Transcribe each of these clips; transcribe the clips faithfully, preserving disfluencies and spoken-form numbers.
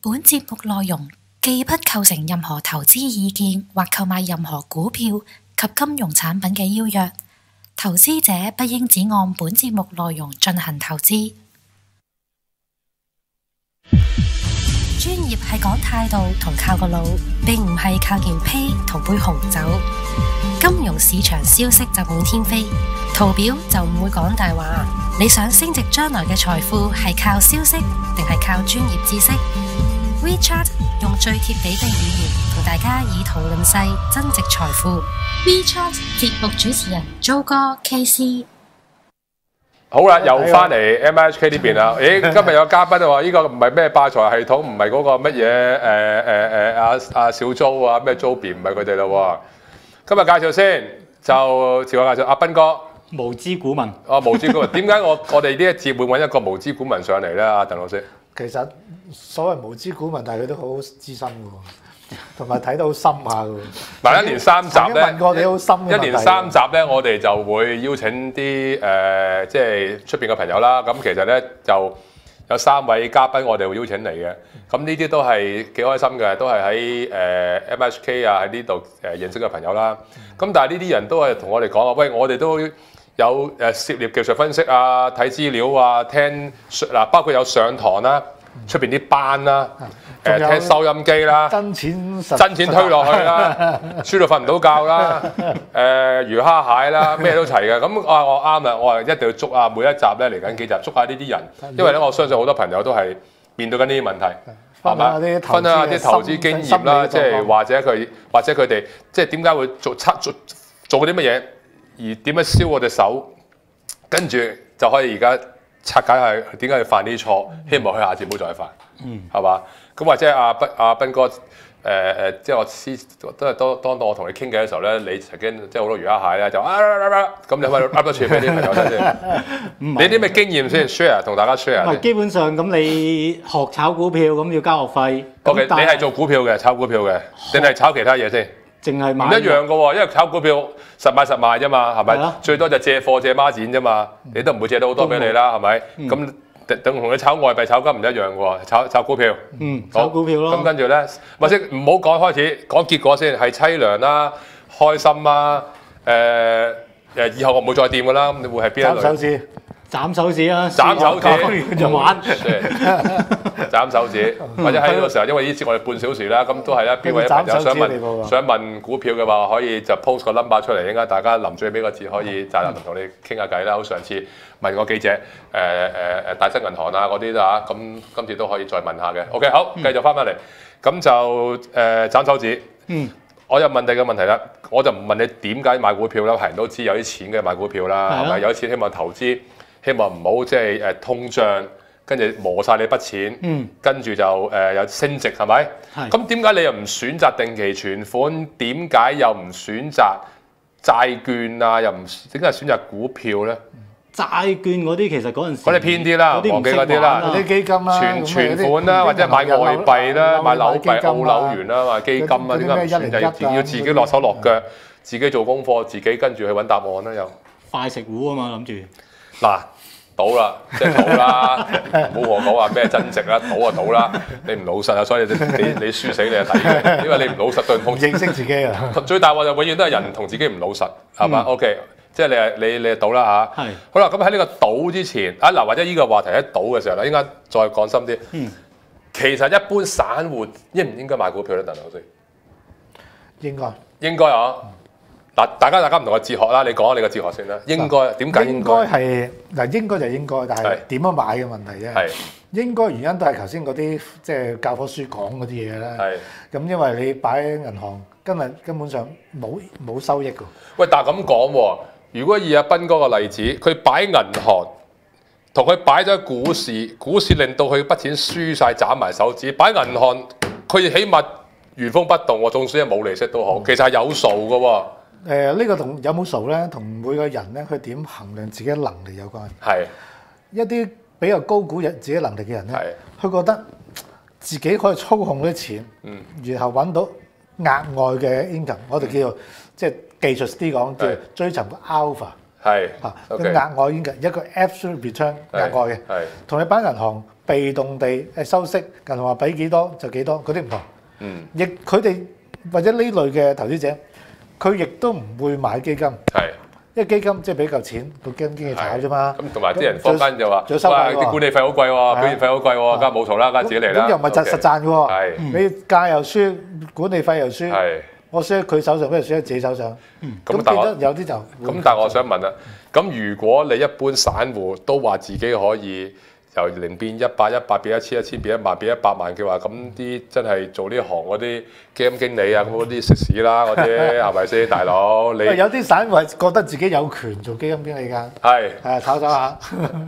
本節目內容既不構成任何投資意見或購買任何股票及金融產品嘅邀約，投資者不應只按本節目內容進行投資。專業係講態度同靠個腦，並唔係靠件披同杯紅酒。金融市場消息就滿天飛，圖表就唔會講大話。你想升值將來嘅財富係靠消息定係靠專業知識？WeChat 用最貼地嘅語言同大家以圖論勢增值財富。WeChat 節目主持人 Joe 哥 K C。 好啦，又翻嚟 M I H K 呢邊啦。咦，今日有嘉賓喎，呢個唔係咩霸財系統，唔係嗰個乜嘢誒誒誒阿阿小租啊，咩 Joby 唔係佢哋咯。今日介紹先，就自我介紹，阿斌哥。 無知股民。 哦，無知股民，點解我我哋呢一節會揾一個無知股民上嚟咧？阿鄧老師。 其實所謂無知股民，但係佢都好資深嘅喎，同埋睇到好深下嘅喎。 嗱，一連三集咧， 問過你好深嘅問題。 一連三集咧，我哋就會邀請啲誒、呃，即係出邊嘅朋友啦。咁其實咧就有三位嘉賓，我哋會邀請嚟嘅。咁呢啲都係幾開心嘅，都係喺誒 M H K 啊喺呢度誒認識嘅朋友啦。咁但係呢啲人都係同我哋講話，喂，我哋都有誒涉獵技術分析啊、睇資料啊、聽嗱，包括有上堂啦。出邊啲班啦，誒聽收音機啦， 真錢真錢推落去啦，輸到瞓唔到覺啦，誒魚蝦蟹啦，咩都齊嘅。咁啊，我啱啦，我話一定要捉啊，每一集咧嚟緊幾集捉下呢啲人，因為咧我相信好多朋友都係面對緊呢啲問題，係嘛？分享下啲投資經驗啦，即係或者佢或者佢哋即係點解會做測做做嗰啲乜嘢，而點樣燒我隻手，跟住就可以而家。拆解係點解要犯呢啲錯，希望佢下次唔好再犯，嗯，係嘛？咁或者阿斌阿斌哥誒誒、呃，即係我師都係當當當我同你傾偈嘅時候咧，你曾經即係好多魚蝦蟹咧，就啊咁你可以噏多次俾啲朋友聽先。你啲咩經驗先 share 同大家 share？ 唔係基本上咁，你學炒股票咁要交學費。 O.K. 你係做股票嘅，炒股票嘅，定係炒其他嘢先？ 淨係買唔一樣嘅喎，因為炒股票實買實賣啫嘛，係咪？最多就借貨借孖展啫嘛，你都唔會借到好多俾你啦，係咪？咁等同你炒外幣炒金唔一樣嘅喎，炒炒股票。 嗯，炒股票咯。 咁跟住咧，或者唔好講開始，講結果先，係凄涼啦、開心啦，誒誒，以後我唔會再掂嘅啦。咁你會係邊一類？ 斬手指， 斬手指啊！ 斬手指就玩。 斬手指，或者喺呢個時候，因為呢節我哋半小時啦，咁都係啦。邊位朋友想問想問股票嘅話，可以就 post 個 number 出嚟，應該大家臨最尾個字可以就臨同你傾下偈啦。好上次問過記者，誒誒誒大新銀行啊嗰啲啦，咁今次都可以再問下嘅。OK， 好，繼續翻返嚟，咁就誒斬手指。嗯，我又問第二個問題啦，我就唔問你點解買股票啦，係人都知有啲錢嘅買股票啦，係咪？有啲錢希望投資，希望唔好即係誒通脹。跟住磨晒你筆錢，嗯、跟住就誒、呃、有升值係咪？咁點解你又唔選擇定期存款？點解又唔選擇債券啊？又唔點解選擇股票咧？ 債券嗰啲其實嗰陣時， 嗰啲偏啲啦，忘記嗰啲啦， 啲基金啦， 存存款啦，或者買外幣啦，買紐幣、澳紐元啦，買基金啊，點解唔選擇要自己落手落腳，自己做功課，自己跟住去揾答案咧？又快食糊啊嘛，諗住嗱。賭啦，即係賭啦，唔好和我講話咩增值啦，賭就賭啦，你唔老實啊，所以你你你輸死你係抵嘅，因為你唔老實對唔認識自己啊。 最大鑊就永遠都係人同自己唔老實，係嘛、嗯、？OK， 即係你係你你係賭啦嚇。係。好啦，咁喺呢個賭之前啊嗱，或者呢個話題喺賭嘅時候咧，應該再講深啲。嗯。其實一般散戶應唔應該買股票咧，鄧老師？ 應該。應該啊。嗱，大家大家唔同嘅哲學啦，你講下你嘅哲學先啦。應該點解應該？ 應該係嗱，應該就應該，但係點樣買嘅問題啫。係應該原因都係頭先嗰啲即係教科書講嗰啲嘢啦。係咁，因為你擺喺銀行，今日根本上冇冇收益㗎。喂， 但係咁講喎，如果以阿斌哥個例子，佢擺銀行，同佢擺咗股市，股市令到佢筆錢輸晒，斬埋手指，擺銀行佢起碼原封不動喎，縱使係冇利息都好，其實係有數㗎喎。 誒、呃這個、呢個同有冇數咧，同每個人咧，佢點衡量自己嘅能力有關。係一啲比較高估自己能力嘅人咧，佢覺得自己可以操控啲錢，嗯，然後揾到額外嘅 income，我哋叫做即係技術啲講，叫追尋個 alpha。 係嚇，佢額外已經一個 absolute return 額外嘅，同你班銀行被動地誒收息，銀行話俾幾多就幾多，嗰啲唔同。嗯，亦佢哋或者呢類嘅投資者，佢亦都唔會買基金。係。因為基金即係俾嚿錢，個基金經理炒啫嘛。咁同埋啲人坊間就話，哇！啲管理費好貴喎，管理費好貴喎，梗係冇錯啦，梗係自己嚟啦。 咁又唔係實實賺嘅喎。你價又輸，管理費又輸。我輸喺佢手上，不如輸喺自己手上。咁變咗有啲就咁，但係我想問啦，咁如果你一般散戶都話自己可以由零變一百，一百變一千，一千變一萬，變一百萬嘅話，咁啲真係做呢行嗰啲基金經理啊，咁嗰啲食屎啦，嗰啲係咪先，大佬？你有啲散戶係覺得自己有權做基金經理㗎，係係啊，炒炒下。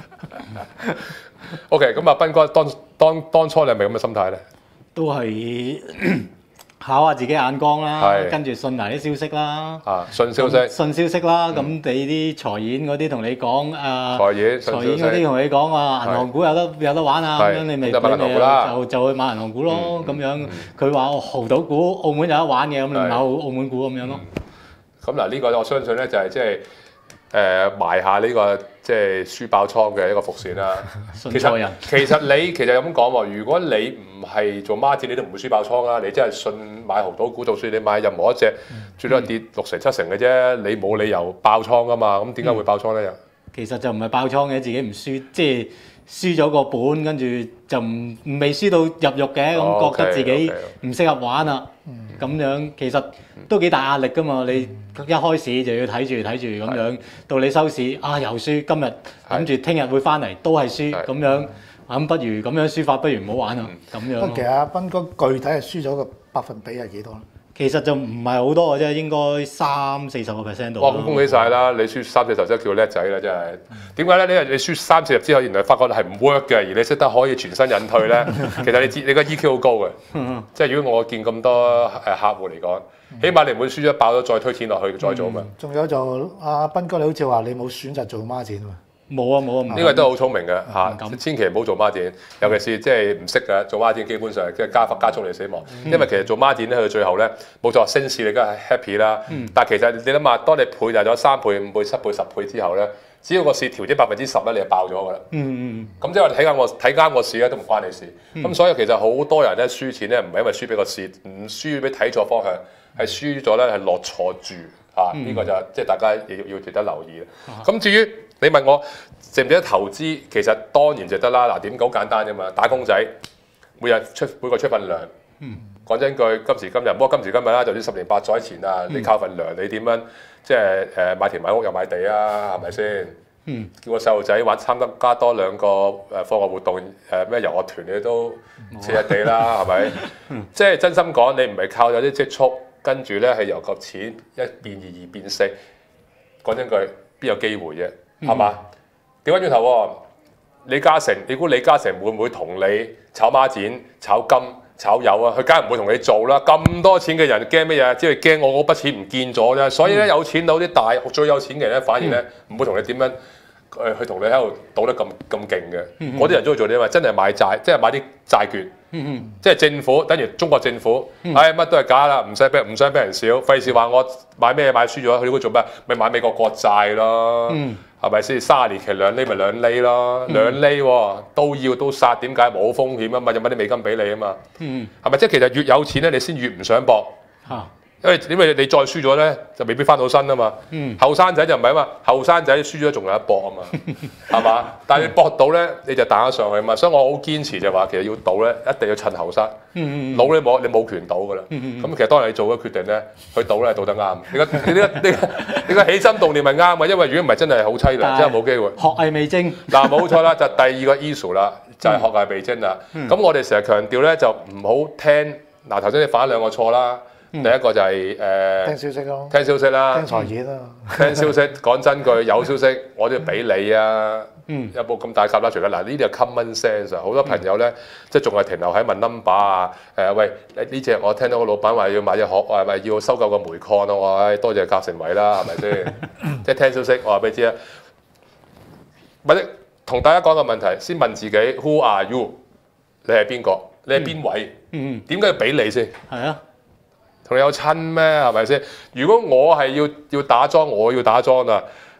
OK， 咁啊，斌哥當當當初你係咪咁嘅心態咧？ 都係考下自己眼光啦，跟住信埋啲消息啦。啊， 信消息。 信消息啦，咁你啲財演嗰啲同你講啊， 財演財演嗰啲同你講啊，銀行股有得有得玩啊，咁樣你咪你咪就就去買銀行股咯，咁樣佢話濠賭股澳門有得玩嘅，咁你買澳澳門股咁樣咯。 咁嗱，呢個我相信咧就係即係誒埋下呢個即係輸爆倉嘅一個伏線啦。 信錯人。 其實你其實咁講喎，如果你唔係做孖展，你都唔會輸爆倉啦。你真係信買濠賭股，就算你買任何一隻，最多跌六成七成嘅啫，你冇理由爆倉噶嘛。咁點解會爆倉咧？又其實就唔係爆倉嘅，自己唔輸，即係輸咗個本，跟住就唔未輸到入肉嘅，咁覺得自己唔適合玩啦。咁樣其實都幾大壓力噶嘛。你一開始就要睇住睇住咁樣，到你收市啊又輸，今日諗住聽日會翻嚟都係輸咁樣。咁不如咁樣輸法，不如唔好玩啊！咁樣。 咁其實阿斌哥具體係輸咗個百分比係幾多咧？ 其實就唔係好多嘅啫，應該三四十個 percent 度。 哇！咁恭喜晒啦！你輸三四十真係叫叻仔啦，真係。點解咧？因為你輸三四十之後，原來發覺係唔 work 嘅，而你識得可以全身隱退咧。其實你知你個 E Q 好高嘅，即係如果我見咁多誒客戶嚟講，起碼你唔會輸咗爆咗再推錢落去再做嘛。 仲有就阿斌哥，你好似話你冇選擇做孖展喎。 冇啊冇啊！ 呢個都好聰明嘅嚇，千祈唔好做孖展，尤其是即係唔識嘅做孖展，基本上即係加快加速你死亡。因為其實做孖展咧，去到最後咧，冇錯，升市你梗係 happy 啦。但係其實你諗下，當你倍大咗三倍、五倍、七倍、十倍之後咧，只要個市調整百分之十咧，你就爆咗㗎啦。嗯嗯咁即係話睇啱我睇啱個市咧，都唔關你事。咁所以其實好多人咧輸錢咧，唔係因為輸俾個市，唔輸俾睇錯方向，係輸咗咧係落錯注嚇。呢個就即係大家要要值得留意嘅。咁至於你問我值唔值得投資，其實當然值得啦。嗱，點講簡單啫嘛，打工仔每日出每個出份糧。嗯。講真句，今時今日，不過今時今日啦，就算十年八載前啊，你靠份糧，你點樣即係誒買田買屋又買地啊？係咪先？嗯。叫個細路仔玩參加多兩個誒課外活動，誒咩遊樂團你都借一地啦，係咪？嗯。即係真心講，你唔係靠有啲積蓄，跟住咧係由個錢一變二二變四。講真句，邊有機會啫？係嘛？調翻轉頭喎，李嘉誠，你估李嘉誠會唔會同你炒孖展、炒金、炒油啊？佢梗係唔會同你做啦！咁多錢嘅人驚乜嘢？只係驚我嗰筆錢唔見咗啫。所以咧，有錢佬啲大最有錢嘅人咧，反而咧唔會同你點樣誒去同你喺度賭得咁咁勁嘅。嗰啲人中意做啲咩？真係買債，即係買啲債券。即係政府，等於中國政府，唉乜都係假啦，唔使俾唔想俾人笑，費事話我買咩買輸咗，佢估做咩？咪買美國國債咯。係咪先？三十年期兩厘咪兩厘咯，兩厘喎都要都殺，點解冇風險啊嘛？就買啲美金俾你啊嘛。係咪？即係其實越有錢咧，你先越唔想搏。因為因為你再輸咗咧，就未必翻到身啊嘛。後生仔就唔係啊嘛，後生仔輸咗仲有得搏啊嘛，係嘛？但係你搏到咧，你就打咗上去啊嘛。所以我好堅持就話，其實要賭咧，一定要趁後生。老你冇你冇權賭噶啦。咁其實當你做咗決定咧，去賭咧，賭得啱。你個你個你個你個起心動念係啱嘅，因為如果唔係真係好凄涼，真係冇機會。 學藝未精。 嗱冇錯啦，就第二個 issue 啦，就係學藝未精啦。咁我哋成日強調咧，就唔好聽嗱頭先你犯兩個錯啦。第一個就係、是、誒、呃、 聽消息咯， 聽消息啦， 聽財演啦。 聽消息講真句，有消息我都要俾你啊。嗯，有冇咁大夾啦？除咗嗱，呢啲係 common sense 啊。好多朋友咧，即係仲係停留喺問 number 啊。誒喂，呢隻我聽到個老闆話要買隻殼，係咪要收購個煤礦咯？我話多謝夾成位啦，係咪先？即係聽消息，我話俾你知啊。或者同大家講個問題，先問自己 Who are you？ 你係邊個？你係邊位？嗯，點解要俾你先？係啊。同你有親咩？係咪先？如果我係要要打樁，我要打樁啊！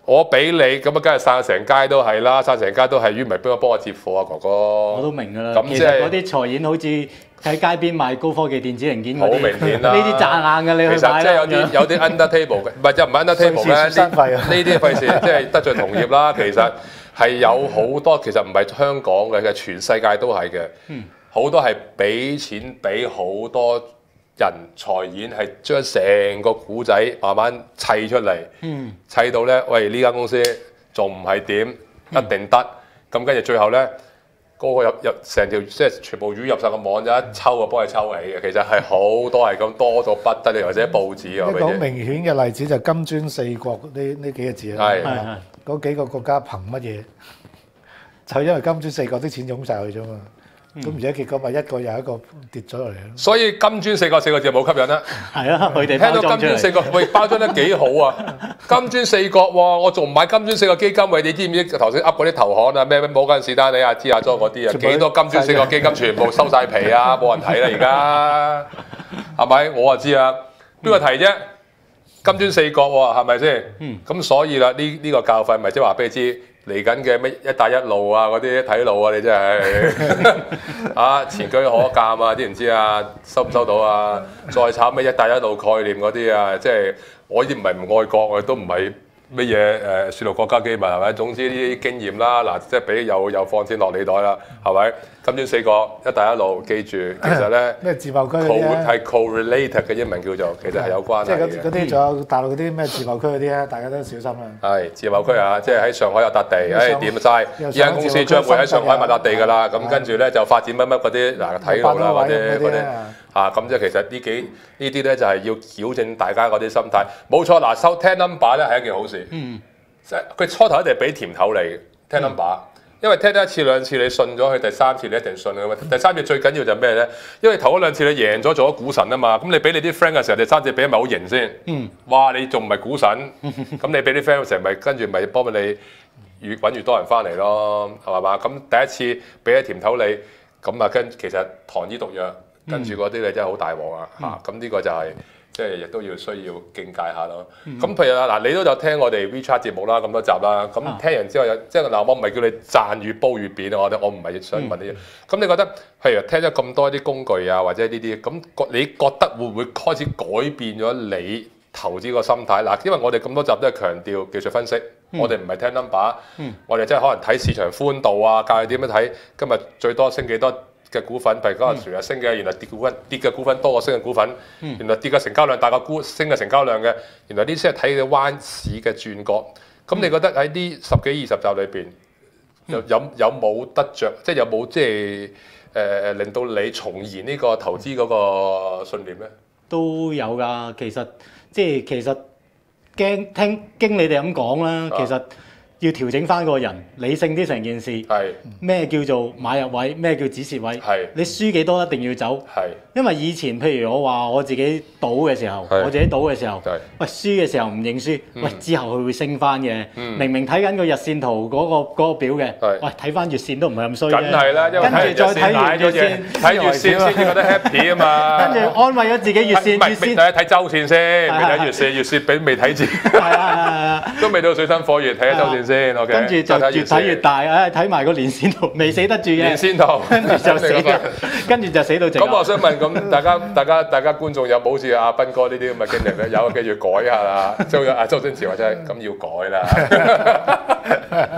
我俾你咁啊，梗係散成街都係啦，散成街都係，於唔係邊個幫我接貨啊，哥哥？ 我都明㗎啦。咁其實嗰啲財演好似喺街邊賣高科技電子零件嗰啲，好明顯啦。呢啲賺硬嘅，你去買啦。其實即係有啲有啲 under table 嘅，唔係就唔係 under table 咧。呢啲費事即係得罪同業啦。其實係有好多，其實唔係香港嘅，其實全世界都係嘅。好多係俾錢俾好多人財演，係將成個古仔慢慢砌出嚟，嗯、砌到咧，喂呢間公司仲唔係點？一定得。咁跟住最後咧，個個入入成條即係全部魚入晒個網，就一抽就幫佢抽起嘅。其實係好多係咁多到不得了，或者報紙啊。 一個好明顯嘅例子就金磚四國呢呢幾個字啦。係係嗰幾個國家憑乜嘢？就因為金磚四國啲錢湧晒去啫嘛。咁而家結果咪一個又一個跌咗落嚟咯。所以金磚四國四個字冇吸引啦。 係啊，佢哋聽到金磚四國，喂包裝得幾好啊！金磚四國喎，我仲唔買金磚四國基金？喂，你知唔知頭先噏嗰啲投行啊？咩咩摩根士丹利啊、芝亞莊嗰啲啊，幾多金磚四國基金全部收晒皮啊！冇人睇啦，而家係咪？我就知啊，邊個提啫？金磚四國喎，係咪先？嗯。咁所以啦，呢呢個教訓咪即係話俾你知。嚟緊嘅咩一帶一路啊，嗰啲睇路啊，你真係啊前車可鑑啊，知唔知啊？收唔收到啊？再炒咩一帶一路概念嗰啲啊，即係我呢啲唔係唔愛國，我都唔係乜嘢誒泄露國家機密係咪？總之呢啲經驗啦，嗱即係俾又又放錢落你袋啦，係咪？金磚四國一帶一路，記住其實咧咩自貿區係 co-related 嘅英文叫做，其實係有關係即係嗰啲仲有大陸嗰啲咩自貿區嗰啲咧，大家都小心啦。 係自貿區啊，即係喺上海有笪地，誒掂晒，呢間公司將會喺上海買笪地㗎啦。咁跟住咧就發展乜乜嗰啲嗱睇路啦，或者嗰啲啊，咁即係其實呢幾呢啲咧就係要矯正大家嗰啲心態。冇錯，嗱收聽 number 咧係一件好事。嗯，即係佢初頭一定係俾甜頭你聽 number。因為聽得一次兩次你信咗佢，第三次你一定信佢。第三次最緊要就係咩咧？因為頭嗰兩次你贏咗做咗股神啊嘛，咁你俾你啲 friend 嘅時候，第三次俾咪好型先。嗯。哇！你仲唔係股神？咁你俾啲 friend 嘅時候，咪跟住咪幫你越揾越多人翻嚟咯，係嘛？咁第一次俾咗甜頭你，咁啊跟其實糖衣毒藥，跟住嗰啲你真係好大鑊啊！嚇、嗯，咁呢個就係、是。即係亦都要需要警戒下咯。咁、嗯、譬如啊，嗱，你都有聽我哋 WeChat 節目啦，咁多集啦。咁聽完之後有，即係嗱，我唔係叫你讚與褒與貶啊，我我唔係想問呢啲。咁、嗯、你覺得，譬如聽咗咁多啲工具啊，或者呢啲，咁你覺得會唔會開始改變咗你投資個心態？嗱，因為我哋咁多集都係強調技術分析，嗯、我哋唔係聽 number，、嗯、我哋真係可能睇市場寬度啊，教你點樣睇今日最多升幾多嘅股份，譬如嗰日全日升嘅，原來跌股份跌嘅股份多過升嘅股份，嗯、原來跌嘅成交量大過股升嘅成交量嘅，原來呢啲先係睇嘅彎市嘅轉角。咁你覺得喺呢十幾二十集裏邊，有有有冇得着？即係有冇即係誒令到你重燃呢個投資嗰個信念咧？ 都有㗎，其實即係其實驚聽經你哋咁講啦，其實。啊要調整翻個人，理性啲成件事。係咩叫做買入位？咩叫止蝕位？係你輸幾多一定要走。係因為以前譬如我話我自己賭嘅時候，我自己賭嘅時候，喂輸嘅時候唔認輸，喂之後佢會升翻嘅。明明睇緊個日線圖嗰個嗰個表嘅，喂睇翻月線都唔係咁衰嘅。梗係啦，因為跟住再睇完月線，睇月線先覺得 happy 啊嘛。跟住安慰咗自己月線，月線第一睇週線先，未睇月線，月線比未睇字。係啊係啊，都未到水深火熱，睇下週線。Okay, 跟住就越睇越大，唉睇埋個連線圖，未死得住嘅。連線圖，跟住就死嘅，跟住就死到直。咁我想問，咁大家、大家、大家觀眾有冇好似阿斌哥呢啲咁嘅經歷咧？有記住改下啦，即係阿周星馳話齋，咁要改啦。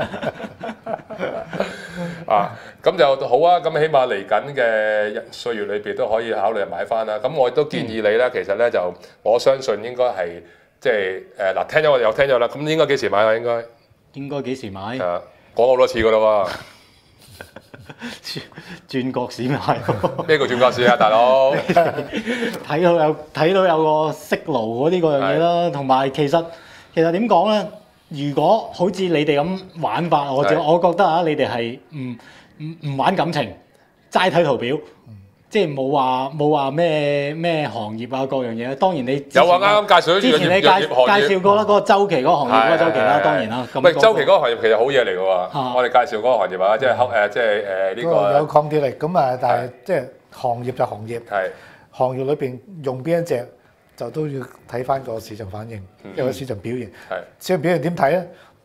啊，咁就好啊！咁起碼嚟緊嘅歲月裏邊都可以考慮買翻啦。咁我都建議你咧，其實咧就我相信應該係即係誒嗱，聽咗我又聽咗啦。咁應該幾時買啊？應該？應該幾時買？係啊，講好多次噶啦喎，轉角市買。咩叫轉角市啊，大佬？睇到有睇到有個息爐嗰啲嗰樣嘢啦，同埋其實其實點講咧？如果好似你哋咁玩法，我我覺得啊，你哋係唔唔唔玩感情，齋睇圖表。即係冇話冇話咩咩行業啊各樣嘢，當然你有話啱啱介紹咗之前你介介紹過啦，嗰個週期嗰個行業嗰個週期啦，當然啦。唔係週期嗰個行業其實好嘢嚟㗎喎，我哋介紹嗰個行業啊，即係誒即係誒呢個有抗跌力咁啊，但係即係行業就行業，係行業裏邊用邊一隻就都要睇翻個市場反應，因為市場表現。係市場表現點睇咧？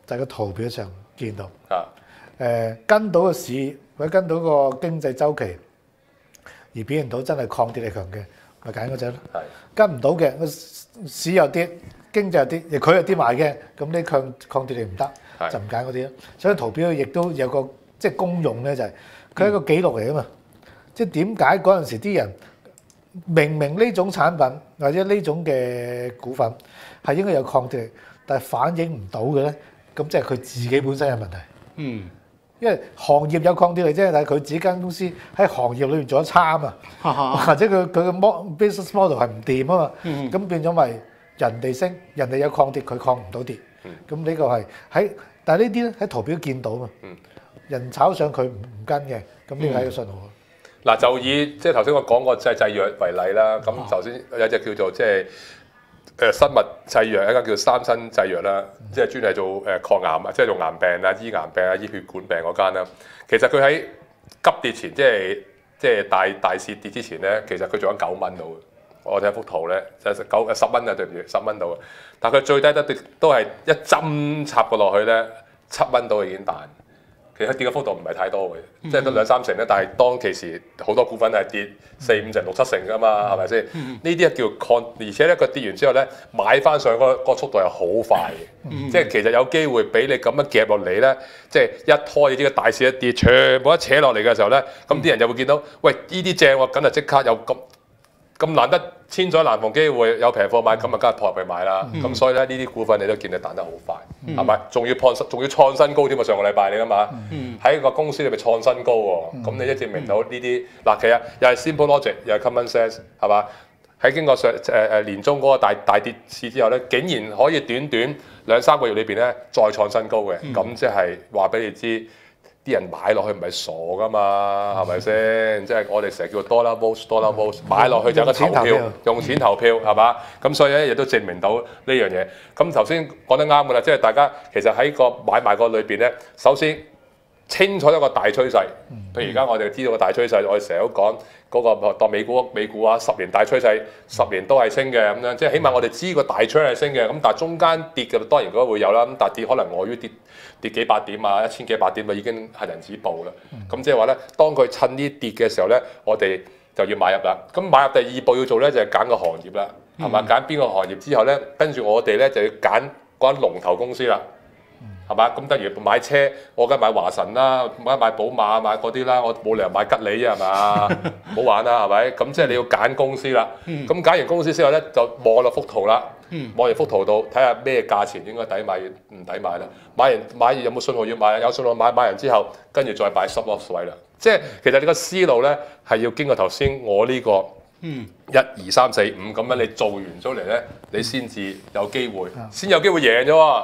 就喺個圖表上見到。 啊。 誒、呃、跟到個市或者跟到個經濟周期而表現到真係抗跌力強嘅，咪揀嗰隻咯。係。跟唔到嘅，個市又跌，經濟又跌，而佢又跌埋嘅，咁呢抗抗跌力唔得，就唔揀嗰啲咯。所以圖表亦都有個即係功用咧，就係佢係一個記錄嚟啊嘛。即係點解嗰陣時啲人明明呢種產品或者呢種嘅股份係應該有抗跌力，但係反映唔到嘅咧，咁即係佢自己本身有問題。嗯。因為行業有抗跌力啫，但係佢自己間公司喺行業裏面做得差啊嘛，或者佢佢嘅 business model 係唔掂啊嘛，咁、嗯、變咗咪人哋升，人哋有抗跌，佢抗唔到跌，咁呢、嗯、個係喺，但係呢啲咧喺圖表見到啊嘛，嗯、人炒上佢唔唔跟嘅，咁呢個係一個信號。 嗱、嗯，就以即係頭先我講個製製藥為例啦，咁頭先有隻叫做即係。誒生物製藥一間叫三新製藥啦，即係專係做誒抗癌啊，即係做癌病啊、醫癌病啊、醫血管病嗰間啦。其實佢喺急跌前，即係即係大大市跌之前咧，其實佢做緊九蚊到嘅。我睇幅圖咧，就係九十蚊啊，對唔住，十蚊到嘅。但係佢最低得都係一針插過落去咧，七蚊到已經彈。其實跌嘅幅度唔係太多嘅，即係得兩三成咧。但係當其時好多股份係跌四五成、六七成㗎嘛，係咪先？呢啲係叫抗，而且咧佢跌完之後咧買翻上嗰個速度係好快嘅，嗯、即係其實有機會俾你咁樣夾落嚟咧，即係一拖呢啲嘅大市一跌，全部一扯落嚟嘅時候咧，咁啲人就會見到，喂呢啲正喎，咁就即刻有咁咁難得千載難逢機會有平貨買，咁啊梗係撲入去買啦。咁、嗯、所以咧呢啲股份你都見你彈得好快，係咪、嗯？仲要創新，仲要創新高添啊！上個禮拜你㗎嘛，喺、嗯、個公司裏面創新高喎。咁、嗯、你一證明到呢啲嗱，其實又係 simple logic，又係 common sense， 係嘛？喺經過上誒誒年中嗰個大大跌市之後咧，竟然可以短短兩三個月裏邊咧再創新高嘅，咁、嗯、即係話俾你知。啲人買落去唔係傻噶嘛，係咪先？即係我哋成日叫 dollar vote，dollar vote，買落去就有個投票，用錢投票係嘛？咁所以咧亦都證明到呢樣嘢。咁頭先講得啱㗎啦，即係大家其實喺個買賣個裏邊咧，首先清楚一個大趨勢。譬如而家我哋知道個大趨勢，我哋成日都講嗰個當美股美股啊，十年大趨勢，十年都係升嘅咁樣。即係起碼我哋知個大趨勢係升嘅。咁但係中間跌嘅當然嗰個會有啦。咁但係跌可能礙於跌。跌幾百點啊，一千幾百點啊，已經係人止步啦。咁、嗯、即係話咧，當佢趁呢跌嘅時候咧，我哋就要買入啦。咁買入第二步要做咧，就係、是、揀個行業啦，係嘛、嗯？揀邊個行業之後咧，跟住我哋咧就要揀嗰間龍頭公司啦，係嘛？咁等於買車，我梗係買華晨啦，買買寶馬買嗰啲啦，我冇理由買吉利啊，係嘛？唔好玩啦，係咪？咁即係你要揀公司啦。咁揀、嗯、完公司之後咧，就望落幅圖啦。望完幅圖度睇下咩價錢應該抵買，唔抵買啦。買完買完有冇信號要買？有信號買，買完之後跟住再擺 stop loss 位啦。即係其實你個思路咧係要經過頭先我呢、這個一二三四五咁樣，你做完咗嚟咧，你先至有機會，先有機會贏啫喎。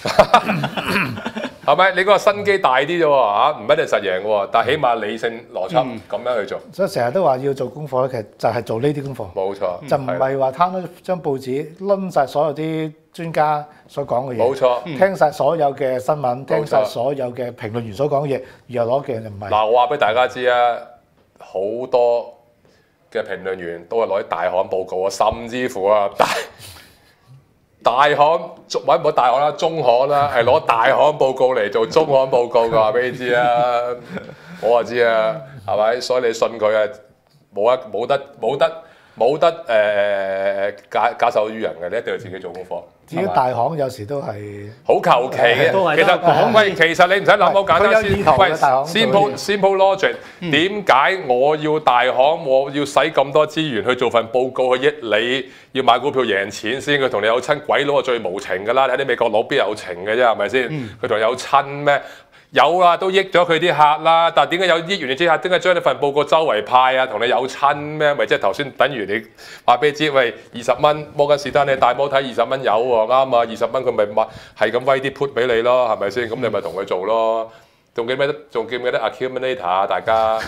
係咪？你嗰個新機大啲啫喎嚇，唔一定實贏喎。但係起碼理性邏輯咁、嗯、樣去做。所以成日都話要做功課咧，其實就係做呢啲功課。冇錯，就唔係話攤咗張報紙，攆晒所有啲專家所講嘅嘢。冇錯，聽晒所有嘅新聞，嗯、聽晒所有嘅評論員所講嘅嘢，然後攞嘅就唔係。嗱，我話俾大家知啊，好多嘅評論員都係攞啲大行報告啊，甚至乎啊大。大行，或者唔好大行啦，中行啦，係攞大行報告嚟做中行報告㗎，話俾你知啊！我就知啊，係咪？所以你信佢啊，冇得冇得冇得冇得誒、呃、假假手於人嘅，你一定要自己做功課。至於大行有時都係好求其嘅，其實講喂，其實你唔使諗好簡單先。喂 ，simple simple logic，點解我要大行？我要使咁多資源去做份報告去益你？要買股票贏錢先，佢同你有親，鬼佬係最無情㗎啦！睇啲美國佬邊有情嘅啫，係咪先？佢同你有親咩？有啊，都益咗佢啲客啦。但係點解有益完你啲客？點解將呢份報告周圍派啊？同你有親咩？咪即係頭先等於你話俾你知，喂，二十蚊摩根士丹利大摩睇二十蚊有喎，啱啊！二十蚊佢咪買係咁威啲 put 俾你咯，係咪先？咁你咪同佢做咯。仲記唔記得？仲記唔記得 accumulator 啊？大家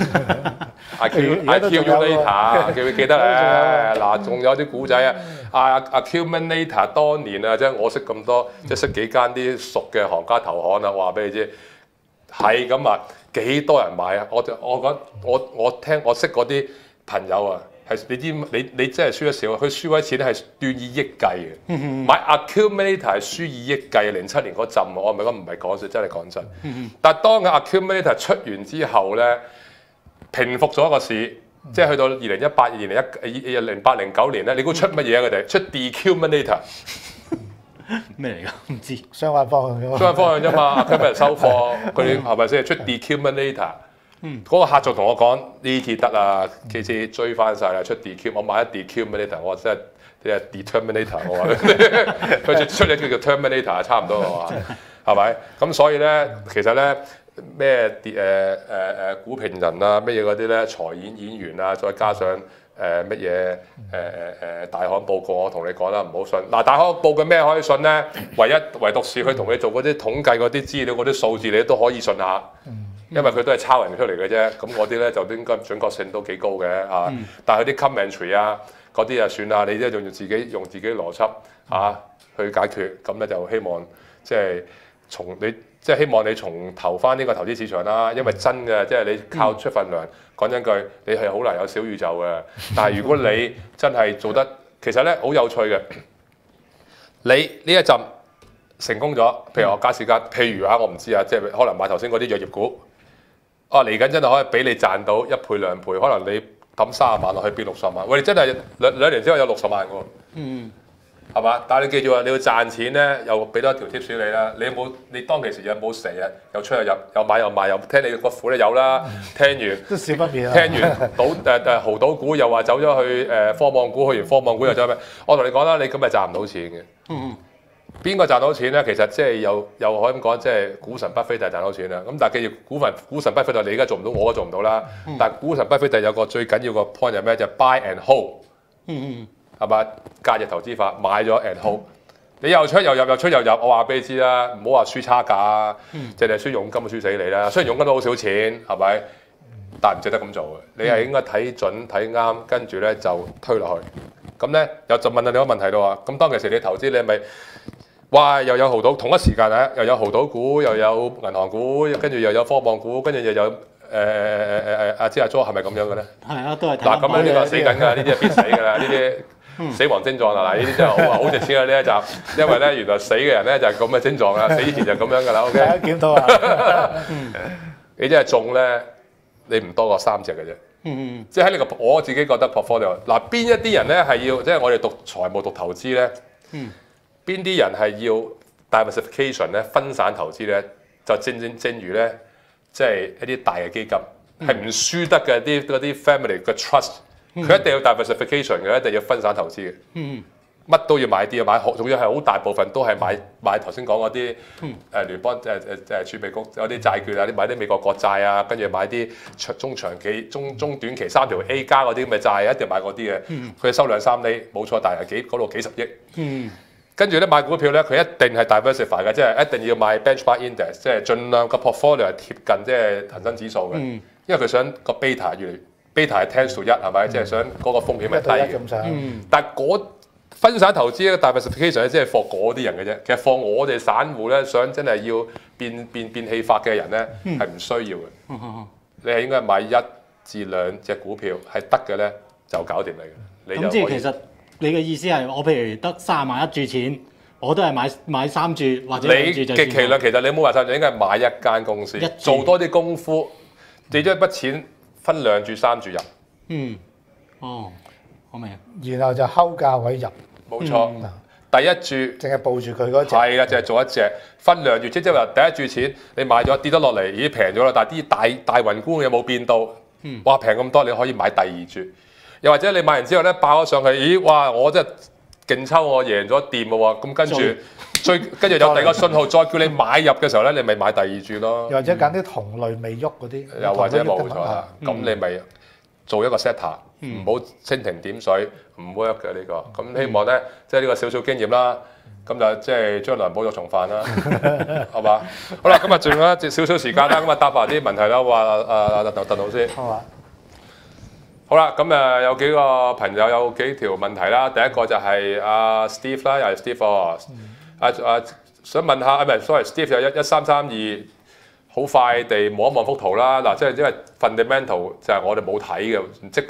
accumulator 記唔記得咧？嗱，仲有啲古仔啊！啊 accumulator 當年啊，即係我識咁多，即係識幾間啲熟嘅行家投行啊，話俾你知。係咁啊，幾多人買啊？我我講我我聽我識嗰啲朋友啊， 係你知你你真係輸得少，佢輸嗰啲錢咧係斷以億計嘅。嗯、買 accumulator 係輸以億計，零七年嗰陣我唔係講唔係講笑，真係講真。嗯、但係當個 accumulator 出完之後咧，平復咗個市。即係去到二零一八、二零一零八、零九年咧，你估出乜嘢啊？佢哋出 decumulator 咩嚟㗎？唔知相反方向啫嘛。 相反方向啫嘛 ，accumulator 收貨，佢哋係咪先出 decumulator？ 嗯，嗰個客仲同我講呢次得啦，其次追翻晒啦，出 decum， 我買一 decumulator， 我話真係你係 determinator， 我話佢出嚟叫做 terminator， 差唔多我話係咪？咁所以咧，其實咧。咩誒誒誒股評人啊，乜嘢嗰啲咧，財演演員啊，再加上誒乜嘢誒誒誒大行報告，我同你講啦，唔好信。嗱，大行報嘅咩可以信咧？唯一唯獨是佢同你做嗰啲統計嗰啲資料嗰啲數字，你都可以信下，因為佢都係抄人出嚟嘅啫。咁嗰啲咧就應該準確性都幾高嘅嚇。嗯、但係佢啲 commentary 啊嗰啲啊算啦，你即係用自己用自己邏輯嚇、啊、去解決，咁咧就希望即係從你。即係希望你重投翻呢個投資市場啦，因為真嘅，即係你靠出份糧，講真句，你係好難有小宇宙嘅。但係如果你真係做得，其實咧好有趣嘅，你呢一陣成功咗，譬如我加時間，譬如啊，我唔知啊，即係可能買頭先嗰啲藥業股，啊嚟緊真係可以俾你賺到一倍兩倍，可能你抌三十萬落去變六十萬，喂，你真係兩兩年之後有六十萬喎。嗯。係嘛？但係你記住啊，你要賺錢咧，又俾多一條 tips 你啦。你有冇？你當其時有冇成日又出又入，又買又賣，又聽你個苦咧有啦。聽完都少不免啊。 聽完賭誒誒豪賭股又話走咗去誒科網股，去完科網股又走咩？我同你講啦，你咁咪賺唔到錢嘅。嗯。邊個賺到錢咧？其實即係又又可以咁講，即係股神巴菲特賺到錢啦。咁但係記住，股份股神巴菲特你而家做唔到，我都做唔到啦。嗯、但係股神巴菲特有個最緊要個 point 係咩？就係 buy and hold。嗯嗯。係嘛？價值投資法買咗 and hold，你又出又入又出又入，我話俾你知啦，唔好話輸差價，淨係、嗯、輸佣金就輸死你啦。雖然佣金都好少錢，係咪？但係唔值得咁做嘅。你係應該睇準睇啱，跟住咧就推落去。咁咧又就問下你個問題咯喎。咁當其時你投資你係咪哇又有豪賭同一時間啊？又有豪賭股，又有銀行股，跟住又有科網股，跟住又有。誒誒誒誒阿芝阿 Jo 係咪咁樣嘅咧？係啊，都係。 嗱咁樣呢個死緊㗎，呢啲係必死㗎啦，呢啲死亡症狀啊！嗱，呢啲真係好好值錢啊！呢一集，因為咧原來死嘅人咧就係咁嘅症狀啦，死以前就咁樣㗎啦。OK。檢討啊！你真係中咧，你唔多過三隻嘅啫。嗯即係喺你個我自己覺得 portfolio 嗱，邊一啲人咧係要即係我哋讀財務讀投資咧？嗯。邊啲人係要 diversification 咧？分散投資咧，就正正正如咧。即係一啲大嘅基金係唔輸得嘅，啲嗰啲 family 嘅 trust，佢一定要 diversification 嘅，一定要分散投資嘅。乜都要買啲啊，買好，仲要係好大部分都係買買頭先講嗰啲誒聯邦誒誒誒儲備局有啲債券啊，啲買啲美國國債啊，跟住買啲中長期、中中短期三條 A 加嗰啲咁嘅債，一定買嗰啲嘅。佢收兩三厘冇錯，但係幾嗰度幾十億。嗯跟住咧買股票咧，佢一定係 diversify 嘅，即係一定要買 benchmark index，即係盡量個 portfolio 係貼近即係恒生指數嘅，嗯、因為佢想個 beta 越嚟 beta 係 ten to 一係咪？即係、嗯、想嗰個風險係低嘅。嗯、但係嗰分散投資咧 diversification 咧，即係放嗰啲人嘅啫。其實放我哋散戶咧，想真係要變變變戲法嘅人咧，係唔、嗯、需要嘅。嗯嗯、你係應該買一至兩隻股票係得嘅咧，就搞掂你嘅。咁即係其實。你嘅意思係我譬如得三萬一注錢，我都係買買三注或者兩注就算。 你極其量其實你冇話晒，你應該係買一間公司，注做多啲功夫，你將一筆錢分兩注三注入。嗯， 哦，我明。 然後就睺價位入。 冇錯。嗯、第一注淨係報住佢嗰隻。 係啊，就係做一隻分兩注，即係話第一注錢你買咗跌咗落嚟，已經平咗啦，但係啲大大宏觀有冇變到？嗯。哇，平咁多，你可以買第二注。又或者你買完之後咧爆咗上去，咦哇！我真係勁抽，我贏咗掂喎，咁跟住最跟住有第二個信號，再叫你買入嘅時候咧，你咪買第二注咯。 又或者揀啲同類未喐嗰啲， 又或者冇錯啦。咁你咪做一個 setter，唔好蜻蜓點水，唔 work 嘅呢個。咁希望咧，即係呢個少少經驗啦。咁就即係將來保育重犯啦，係嘛？好啦，今日仲有一少少時間啦，咁啊答埋啲問題啦。話啊鄧鄧老師。好啊。好啦，咁誒有幾個朋友有幾條問題啦。第一個就係阿 Steve 啦，又係 Steve 啊，啊想問下啊，唔係 sorry，Steve 有一一三三二，好快地望一望幅圖啦。嗱，即係因為 fundamental 就係我哋冇睇嘅，即刻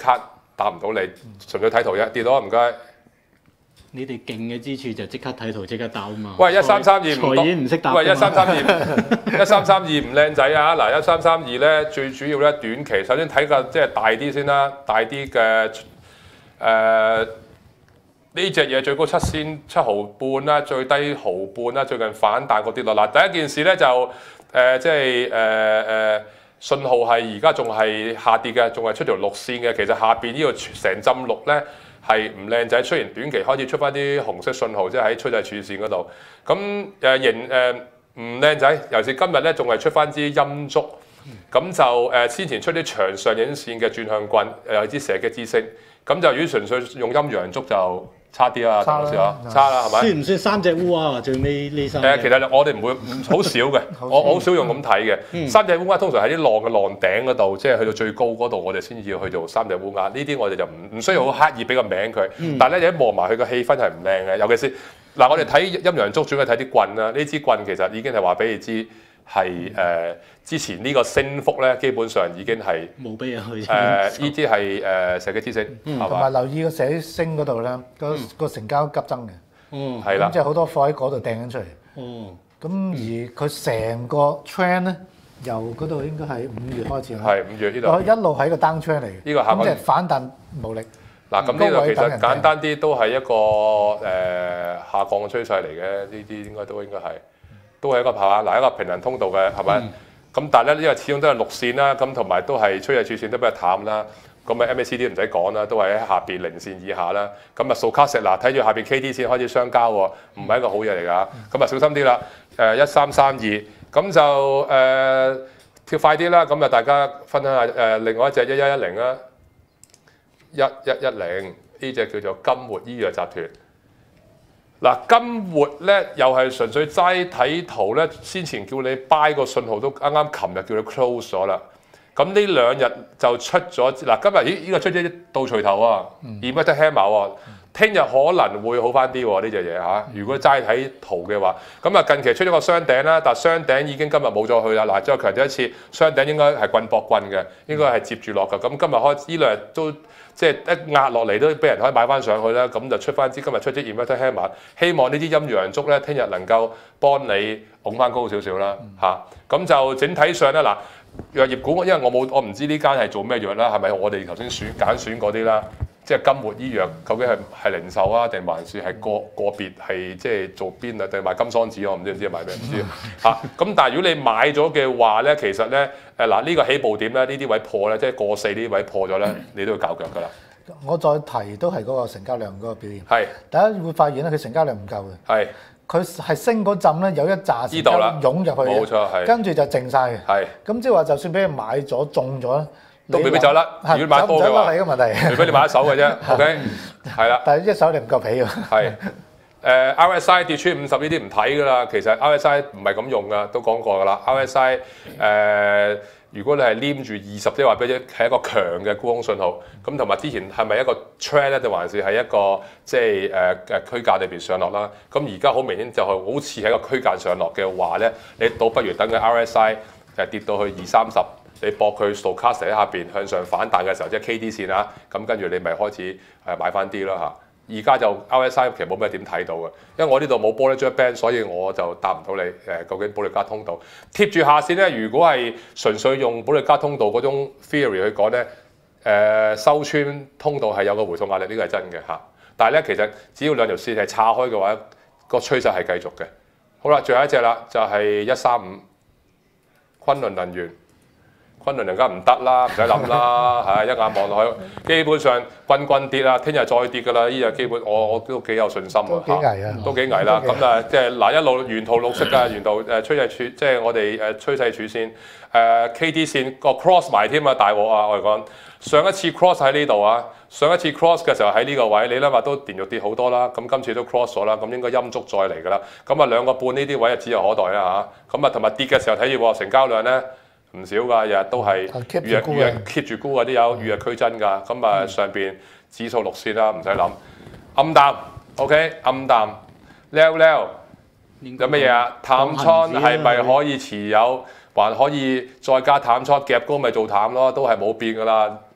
答唔到你，純粹睇圖啫。跌到唔該。 你哋勁嘅之處就即刻睇圖即刻答啊嘛！ 喂，一三三二唔財演唔識答。 喂，一三三二，一三三二唔靚仔啊！嗱，一三三二咧最主要咧短期，首先睇個即係大啲先啦，大啲嘅誒呢隻嘢最高七仙七毫半啦，最低毫半啦，最近反彈個跌落。嗱，第一件事咧就誒、呃、即係誒誒信號係而家仲係下跌嘅，仲係出條綠線嘅。其實下邊呢個成針綠咧。係唔靚仔，雖然短期開始出翻啲紅色信號，即係喺趨勢柱線嗰度。咁誒形誒唔靚仔，尤其是今日咧仲係出翻支陰燭，咁就誒、呃、先前出啲長上影線嘅轉向棍，誒有支射擊之星。咁就如果純粹用陰陽燭就差啲啊，鄧老師啊，差啦係咪？ 算唔算三隻烏啊？最尾呢三隻？ 誒，其實我哋唔會好少嘅，我好少用咁睇嘅。嗯、三隻烏鴉通常喺啲浪嘅浪頂嗰度，即係去到最高嗰度，我哋先至要去做三隻烏鴉。呢啲我哋就唔唔需要好刻意俾個名佢。嗯、但係咧，你一望埋佢個氣氛係唔靚嘅，尤其是嗱，我哋睇陰陽燭主要睇啲棍啦。呢支棍其實已經係話俾你知。係誒、呃、之前呢個升幅咧，基本上已經係冇俾人去。 誒呢啲係誒射擊之星，係嘛？ 同埋留意個射擊星嗰度咧，個個成交急增嘅。 嗯， 係啦。 咁即係好多貨喺嗰度掟緊出嚟。 哦。 咁而佢成個 trend 咧，由嗰度應該係五月開始啦。 係五月呢度。 我一路係一個 down trend 嚟嘅。 呢個下咁即係反彈無力。 嗱，咁呢度其實簡單啲都係一個誒、呃、下降嘅趨勢嚟嘅，呢啲應該都應該係。都係一個係嘛，嗱一個平衡通道嘅係咪？咁、嗯、但係咧，因為始終都係綠線啦，咁同埋都係趨勢柱線都比較淡啦。咁啊 M A C D 唔使講啦，都係喺下邊零線以下啦。咁啊數卡石嗱，睇住下邊 K D 線開始相交喎，唔係一個好嘢嚟㗎。咁啊、嗯、小心啲啦。誒一三三二，咁就誒、呃、跳快啲啦。咁啊大家分享下誒、呃、另外一隻一一一零啦，一一一零呢隻叫做金活醫藥集團。嗱，金活咧又係純粹齋睇圖咧，先前叫你 buy 個信號都啱啱琴日叫你 close 咗啦。咁呢兩日就出咗嗱，今日咦呢、呢個出咗倒錘頭啊 Inverted Hammer 喎，聽日可能會好翻啲喎呢隻嘢嚇。如果齋睇圖嘅話，咁啊近期出咗個雙頂啦，但係雙頂已經今日冇咗去啦。嗱，再強調一次，雙頂應該係棍搏棍嘅，應該係接住落㗎。咁今日開呢兩日都。即係一壓落嚟都俾人可以買翻上去啦，咁就出翻支今日出啲 Inverted Hammer，希望呢啲陰陽燭咧，聽日能夠幫你拱翻高少少啦嚇。咁、嗯啊、就整體上咧嗱，藥業股，因為我冇我唔知呢間係做咩藥啦，係咪我哋頭先選揀選嗰啲啦？即係金活醫藥，究竟係係零售啊，定還是係個個別係即係做邊啊？定賣金桑子我唔知唔知賣咩唔知嚇。咁、啊、但係如果你買咗嘅話咧，其實咧誒嗱呢個起步點咧，呢啲位破咧，即係過四呢啲位破咗咧，你都要較腳㗎啦。 我再提都係嗰個成交量嗰個表現。 係是， 大家會發現咧，佢成交量唔夠嘅。係是，佢係升嗰陣咧，有一紮成交湧入去嘅， 冇錯係。 跟住就靜晒嘅。係是，咁即係話，就算俾人買咗中咗咧。 都未必走甩，如果買多嘅話， 係個問題。 除非你買一手嘅啫，OK，係啦。 但係一手你唔夠皮喎。係， 誒 R S I 跌穿五十呢啲唔睇㗎啦，其實 R S I 唔係咁用㗎，都講過㗎啦。R S I 誒、呃，如果你係黏住二十，即係話俾你係一個強嘅沽空信號，咁同埋之前係咪一個 trend 咧，定還是係一個即係誒誒區間裏邊上落啦？咁而家好明顯就係好似喺個區間上落嘅話咧，你倒不如等佢 R S I 誒跌到去二三十。你搏佢 stochastic 喺下邊向上反彈嘅時候，即係 K D 線啊，咁跟住你咪開始誒買翻啲咯嚇。而家就 R S I 其實冇咩點睇到嘅，因為我呢度冇 Bollinger Band，所以我就答唔到你誒究竟保利加通道貼住下線咧。如果係純粹用保利加通道嗰種 theory 去講咧，誒、呃、收穿通道係有個回吐壓力，呢、這個係真嘅嚇。但係咧，其實只要兩條線係岔開嘅話，個趨勢係繼續嘅。好啦，最後一隻啦，就係一三五昆侖能源。昆侖更加唔得啦，唔使諗啦，係一眼望落去，基本上棍棍跌啦，聽日再跌㗎啦，呢日基本我我都幾有信心啊， 幾危啊， 都幾危啦，咁啊即係嗱一路沿途綠色㗎，沿途誒趨勢柱，即係我哋誒趨勢柱線，誒、呃、K D 線個 cross 埋添啊，大鑊啊，我哋講上一次 cross 喺呢度啊，上一次 cross 嘅時候喺呢個位，你諗下都連續跌好多啦，咁今次都 cross 咗啦，咁應該陰燭再嚟㗎啦，咁啊兩個半呢啲位啊指日可待啦嚇，咁啊同埋跌嘅時候睇住成交量咧。唔少㗎，日日都係日日日 keep 住沽嗰啲有，與日俱增㗎。咁啊上邊指數綠線啦，唔使諗。暗淡 ，OK， 暗淡。Leo Leo 有乜嘢啊？淡倉係咪可以持有？還可以再加淡倉夾高咪做淡咯，都係冇變㗎啦。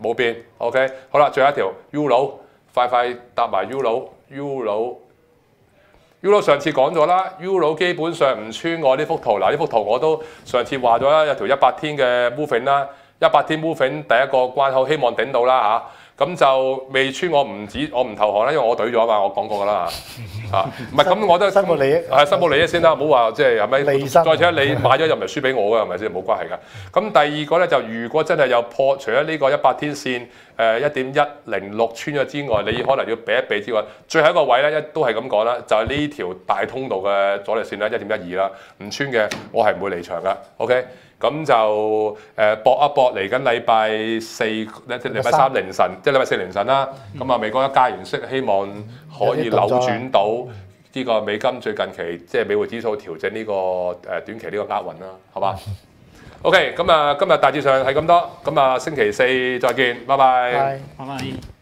冇變。OK， 好啦，最後一條 U 佬，快快答埋 U 佬 U 佬。U 佬上次講咗啦 ，U 佬基本上唔穿我呢幅圖。嗱，呢幅圖我都上次話咗啦，有條一百天嘅 moving 啦，一百天 moving 第一個關口希望頂到啦嚇，咁、啊、就未穿我唔止我唔投降啦，因為我懟咗嘛，我講過噶啦嚇，啊唔係咁我都申報利益， 係申報利益先啦，唔好話即係係咪？ 利申再者你買咗又唔係輸俾我㗎，係咪先？冇關係㗎。咁第二個咧就如果真係有破，除咗呢個一百天線。誒一點一零六穿咗之外，你可能要避一避之外，最後一個位咧，一都係咁講啦，就係、是、呢條大通道嘅阻力線啦，一點一二啦，唔穿嘅我係唔會離場噶 ，OK， 咁就誒、呃、搏一搏嚟緊禮拜四，即係禮拜三凌晨，即係禮拜四凌晨啦。咁啊、嗯，美國一加完息，希望可以扭轉到呢個美金最近期即係美匯指數調整呢、這個誒短期呢個厄運啦，好嘛？OK，咁啊，今日大致上係咁多，咁啊，星期四再見，拜拜。 拜拜。